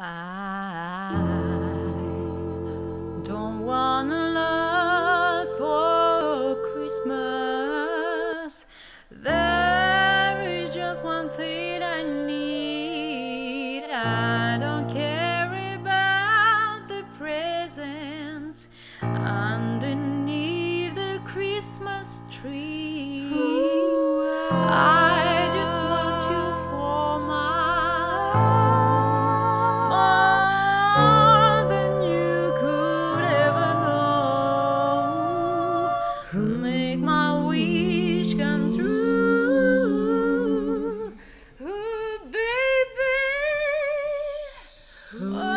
I don't want a lot for Christmas. There is just one thing I need. I don't care about the presents underneath the Christmas tree. I just want you for my more than you could ever know. Make my wish come true, ooh, baby. Oh.